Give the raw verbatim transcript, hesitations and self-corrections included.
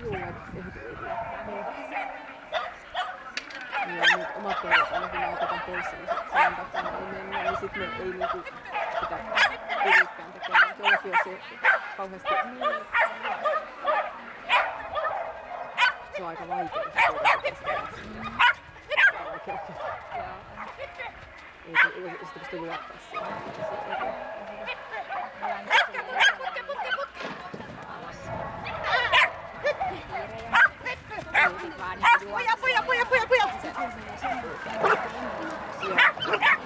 Juu, ehdoin. Ja nyt omat koirat aina kun mä otetaan pois sen takia, niin sit ne ei niinku sitä yritkään tekemään. Jollakin on se kauheasti... Se on aika vaikea, jos ei sitä pysty luottaa siihen. Puja, puja, puja, puja, puja!